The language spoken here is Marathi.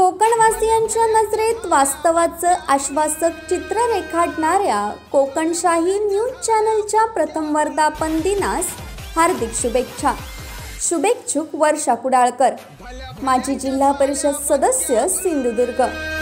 कोकणवासियांच्या नजरेत वास्तवाचं आश्वासक चित्र रेखाटणाऱ्या कोकणशाही न्यूज चॅनलच्या प्रथम वर्धापन दिनास हार्दिक शुभेच्छा। शुभेच्छुक वर्षा कुडाळकर, माजी जिल्हा परिषद सदस्य, सिंधुदुर्ग।